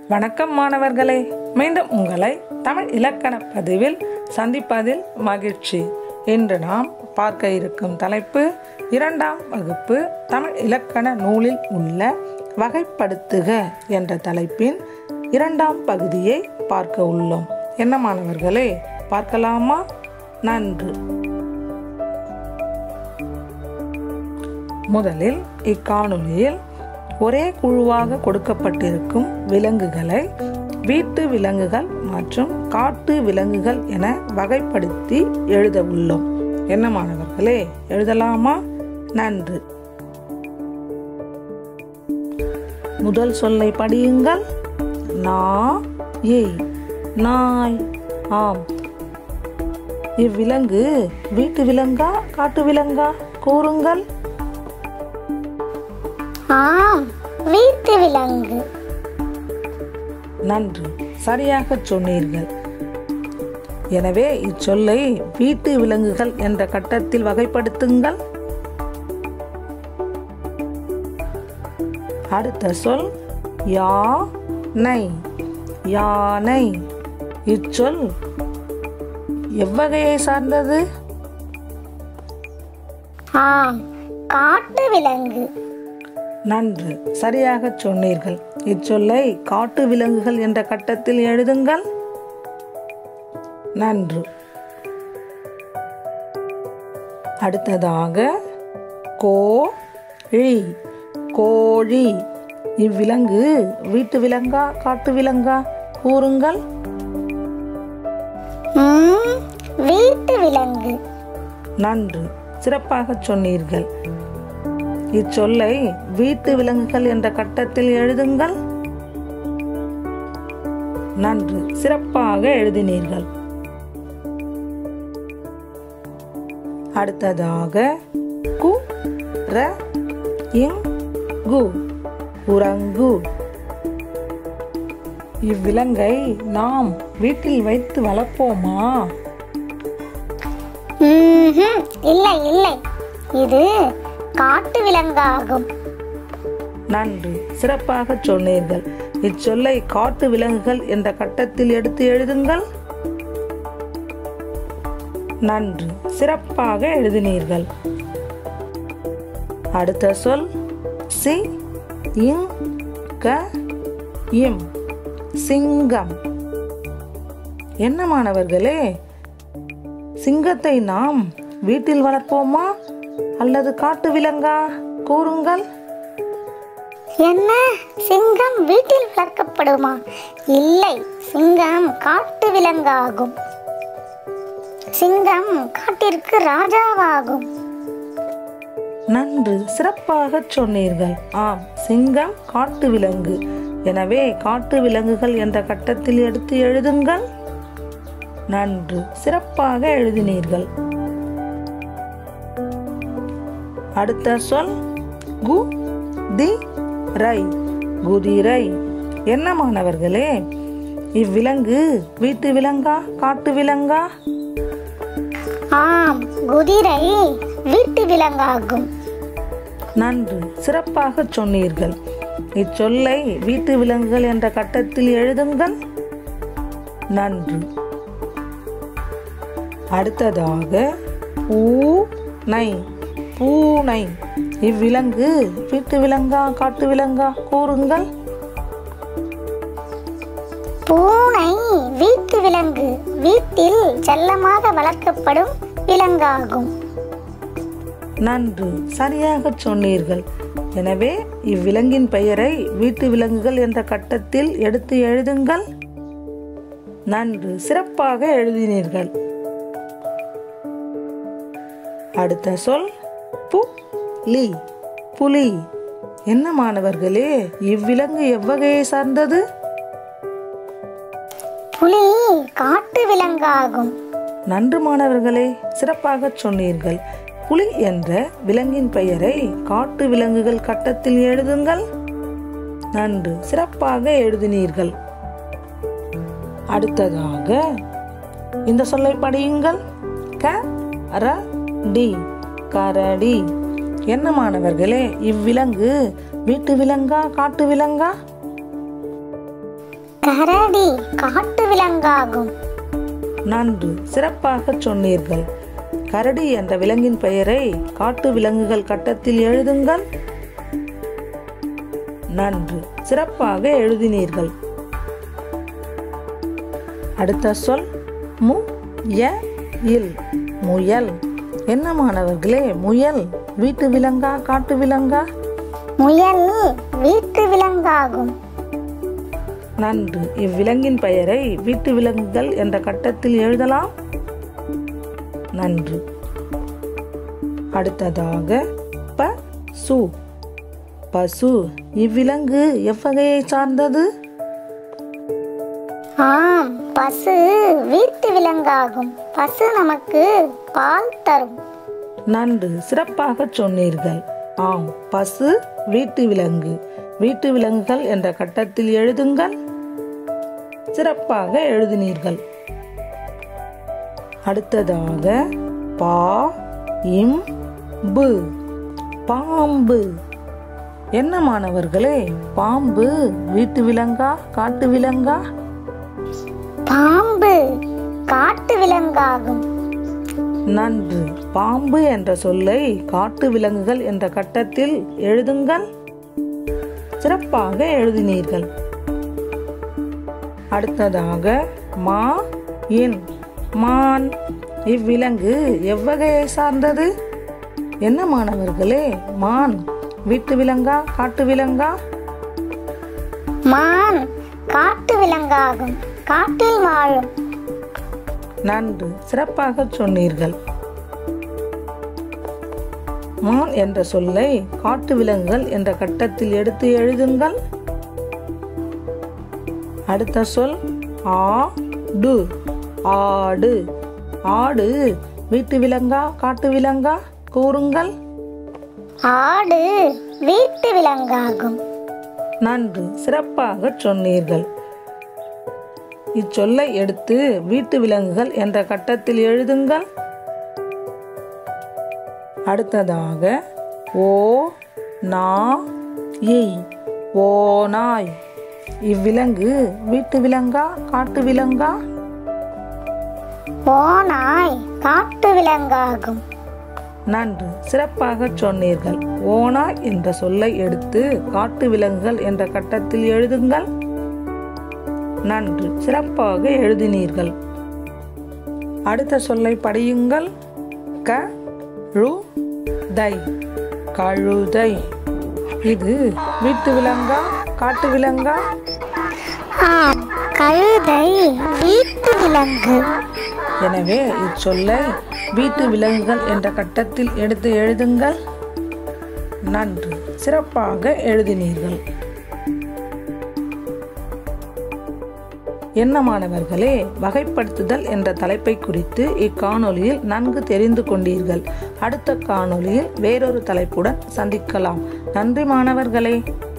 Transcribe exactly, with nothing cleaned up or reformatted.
வணக்கம் மாணவர்களே, மீண்டும் உங்களை தமிழ் இலக்கண பதிவில் சந்திப்பதில் மகிழ்ச்சி. இன்று நாம் பார்க்க இருக்கும் தலைப்பு இரண்டாம் வகுப்பு தமிழ் இலக்கண நூலில் உள்ள வகைப்படுத்துக என்ற தலைப்பின் இரண்டாம் பகுதியை பார்க்க உள்ளோம். என்ன மாணவர்களே, பார்க்கலாமா? நன்று. முதலில் இக்காணொலியில் ஒரே குழுவாக கொடுக்கப்பட்டிருக்கும் விலங்குகளை வீட்டு விலங்குகள் மற்றும் காட்டு விலங்குகள் என வகைப்படுத்தி எழுத உள்ளோம். என்ன மாணவர்களே, எழுதலாமா? நன்று. முதல் சொல்லை படியுங்கள். நாய். நாய். ஆம், இவ்விலங்கு வீட்டு விலங்கா காட்டு விலங்கா? கூறுங்கள். ஆம், வீட்டு விலங்கு. நன்று, சரியாக சொன்னீர்கள். எனவே இச்சொல்லை வீட்டு விலங்குகள் என்ற கட்டத்தில் வகைப்படுத்துங்கள். அடுத்த சொல் யானை. யானை. இச்சொல் எவ்வகையை சார்ந்தது? ஆம், காட்டு விலங்கு. நன்று, சரியாக சொன்னீர்கள். இச்சொல்லை காட்டு விலங்குகள் என்ற கட்டத்தில் எழுதுங்கள். நன்று. அடுத்ததாக கோழி. கோழி. இவ்விலங்கு வீட்டு விலங்கா காட்டு விலங்கா? கூறுங்கள். ம், வீட்டு விலங்கு. நன்று, சிறப்பாக சொன்னீர்கள். இச்சொல்லை வீட்டு விலங்குகள் என்ற கட்டத்தில் எழுதுங்கள். நன்று, சிறப்பாக எழுதினீர்கள். அடுத்ததாக கு ர இங்கு. குரங்கு. இவ்விலங்கை நாம் வீட்டில் வைத்து வளர்ப்போமா? ம்ஹும், இல்லை இல்லை, இது காட்டு விலங்காகும். நன்று, சிறப்பாக சொன்னீர்கள். இச்சொல்லை காட்டு விலங்குகள் என்ற கட்டத்தில் எடுத்து எழுதுங்கள். நன்று, சிறப்பாக எழுதினீர்கள். அடுத்த சொல் சி இங் க இம். சிங்கம். என்ன மாணவர்களே, சிங்கத்தை நாம் வீட்டில் வளர்ப்போமா அல்லது காட்டு விலங்கா? கூறுங்கள். என்ன, சிங்கம் வீட்டில் வளர்க்கப்படுமா? இல்லை, சிங்கம் காட்டு விலங்காகும். சிங்கம் காட்டிற்கு ராஜாவாகும். நன்று, சிறப்பாக சொன்னீர்கள். ஆம், சிங்கம் காட்டு விலங்கு. எனவே காட்டு விலங்குகள் என்ற கட்டத்தில் எடுத்து எழுதுங்கள். நன்று, சிறப்பாக எழுதினீர்கள். அடுத்த சொல் கு தி ரை. குதிரை. என்ன மாணவர்களே, இவ்விலங்கு வீட்டு விலங்கா காட்டு விலங்கா? ஆம், குதிரை வீட்டு விலங்காகும். நன்று, சிறப்பாக சொன்னீர்கள். இச்சொல்லை வீட்டு விலங்குகள் என்ற கட்டத்தில் எழுதுங்கள். நன்று. அடுத்ததாக பூனை. பூனை. இவ்விலங்கு வீட்டு விலங்கா காட்டு விலங்கா? கூறுங்கள். பூனை வீட்டு விலங்கு. வீட்டில் செல்லமாக வளர்க்கப்படும் விலங்காகும். நன்று, சரியாக சொன்னீர்கள். எனவே இவ்விலங்கின் பெயரை வீட்டு விலங்குகள் என்ற கட்டத்தில் எடுத்து எழுதுங்கள். நன்று, சிறப்பாக எழுதினீர்கள். அடுத்த சொல் புலி. புலி. என்ன மாணவர்களே, இவ்விலங்கு எவ்வகையை சார்ந்தது? புலி காட்டு விலங்காகும். நன்று மாணவர்களே, சிறப்பாக சொன்னீர்கள். புலி என்ற விலங்கின் பெயரை காட்டு விலங்குகள் கட்டத்தில் எழுதுங்கள். நன்று, சிறப்பாக எழுதினீர்கள். அடுத்ததாக இந்த சொல்லை படியுங்கள். க ர டி. கரடி. என்ன மாணவர்களே, இவ்விலங்கு வீட்டு விலங்கா காட்டு விலங்கா? கரடி காட்டு விலங்காகும். நன்று, சிறப்பாக சொன்னீர்கள். கரடி என்ற விலங்கின் பெயரை காட்டு விலங்குகள் கட்டத்தில் எழுதுங்கள். நன்று, சிறப்பாக எழுதினீர்கள். அடுத்த சொல் மு ய இல், முயல். என்ன மாணவர்களே, முயல் வீட்டு விலங்கா காட்டு விலங்கா? முயல் வீட்டு விலங்காகும். நன்று, இவ்விலங்கின் பெயரை வீட்டு விலங்குகள் என்ற கட்டத்தில் எழுதலாம். நன்று. அடுத்ததாக ப சு, பசு. இவ்விலங்கு எவ்வகையை சார்ந்தது? ஆம், பசு வீட்டு விலங்காகும். பசு நமக்கு பால் தரும். நன்று, சிறப்பாக சொன்னீர்கள். ஆம், பசு வீட்டு விலங்கு. வீட்டு விலங்குகள் என்ற கட்டத்தில் எழுதுங்கள். சிறப்பாக எழுதினீர்கள். அடுத்ததாக பா இம் பு, பாம்பு. என்ன மாணவர்களே, பாம்பு வீட்டு விலங்கா காட்டு விலங்கா? பாம்பு காட்டு விலங்காகும். நன்று, பாம்பு என்ற சொல்லை காட்டு விலங்குகள் என்ற கட்டத்தில் எழுதுங்கள். சிறப்பாக எழுதினீர்கள். அடுத்ததாக மா இன், மான். இவ்விலங்கு எவ்வகையை சார்ந்தது? என்ன மாணவர்களே, மான் வீட்டு விலங்கா காட்டு விலங்கா? மான் காட்டு விலங்காகும். காட்டில் வாழும். நன்று, சிறப்பாக சொன்னீர்கள். மான் என்ற சொல்லை காட்டு விலங்குகள் என்ற கட்டத்தில் எடுத்து எழுதுங்கள். அடுத்த சொல் ஆடு, ஆடு. ஆடு வீட்டு விலங்கா காட்டு விலங்கா? கூறுங்கள். ஆடு வீட்டு விலங்காகும். நன்று, சிறப்பாக சொன்னீர்கள். இச்சொல்லை எடுத்து வீட்டு விலங்குகள் என்ற கட்டத்தில் எழுதுங்கள். அடுத்ததாக ஓ நா இ, ஓநாய். இவ்விலங்கு வீட்டு விலங்கா காட்டு விலங்கா? ஓநாய் காட்டு விலங்காகும். நன்று, சிறப்பாக சொன்னீர்கள். ஓநாய் என்ற சொல்லை எடுத்து காட்டு விலங்குகள் என்ற கட்டத்தில் எழுதுங்கள். நன்று, சிறப்பாக எழுதினீர்கள். அடுத்த சொல்லை படியுங்கள். க ழு தை, கழுதை. இது வீட்டு விலங்கா காட்டு விலங்கா? ஆம், கழுதை வீட்டு விலங்கு. எனவே இச்சொல்லை வீட்டு விலங்குகள் என்ற கட்டத்தில் எடுத்து எழுதுங்கள். நன்று, சிறப்பாக எழுதினீர்கள். என்ன மாணவர்களே, வகைப்படுத்துதல் என்ற தலைப்பை குறித்து இக்காணொலியில் நன்கு தெரிந்து கொண்டீர்கள். அடுத்த காணொலியில் வேறொரு தலைப்புடன் சந்திக்கலாம். நன்றி மாணவர்களே.